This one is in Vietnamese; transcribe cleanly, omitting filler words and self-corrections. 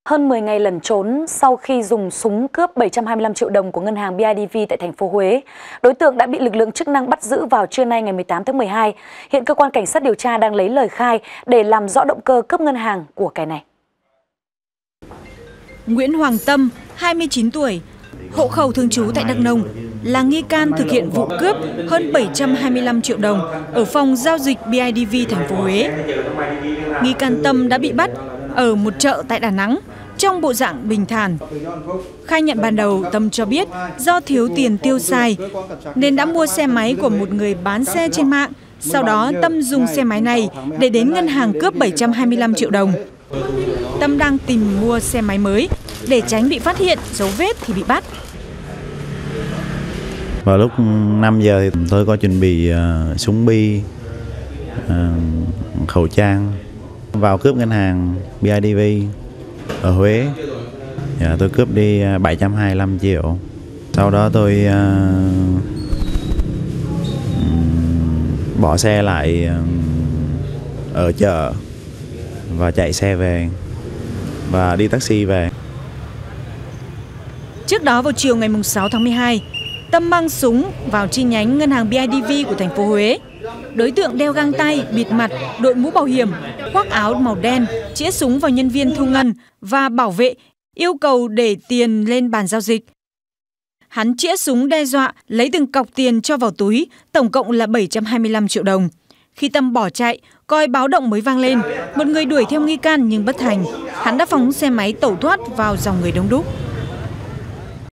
Hơn 10 ngày lẩn trốn sau khi dùng súng cướp 725 triệu đồng của ngân hàng BIDV tại thành phố Huế, đối tượng đã bị lực lượng chức năng bắt giữ vào trưa nay ngày 18 tháng 12. Hiện cơ quan cảnh sát điều tra đang lấy lời khai để làm rõ động cơ cướp ngân hàng của kẻ này. Nguyễn Hoàng Tâm, 29 tuổi, hộ khẩu thường trú tại Đắk Nông, là nghi can thực hiện vụ cướp hơn 725 triệu đồng ở phòng giao dịch BIDV thành phố Huế. Nghi can Tâm đã bị bắt ở một chợ tại Đà Nẵng trong bộ dạng bình thản. Khai nhận ban đầu, Tâm cho biết do thiếu tiền tiêu xài nên đã mua xe máy của một người bán xe trên mạng. Sau đó Tâm dùng xe máy này để đến ngân hàng cướp 725 triệu đồng. Tâm đang tìm mua xe máy mới để tránh bị phát hiện dấu vết thì bị bắt. Vào lúc 5 giờ thì tôi có chuẩn bị súng bi, khẩu trang vào cướp ngân hàng BIDV ở Huế. Tôi cướp đi 725 triệu. Sau đó tôi bỏ xe lại ở chợ và chạy xe về và đi taxi về. Trước đó vào chiều ngày 6 tháng 12, Tâm mang súng vào chi nhánh ngân hàng BIDV của thành phố Huế. Đối tượng đeo găng tay, bịt mặt, đội mũ bảo hiểm, khoác áo màu đen, chĩa súng vào nhân viên thu ngân và bảo vệ, yêu cầu để tiền lên bàn giao dịch. Hắn chĩa súng đe dọa lấy từng cọc tiền cho vào túi, tổng cộng là 725 triệu đồng. Khi Tâm bỏ chạy, còi báo động mới vang lên. Một người đuổi theo nghi can nhưng bất thành. Hắn đã phóng xe máy tẩu thoát vào dòng người đông đúc.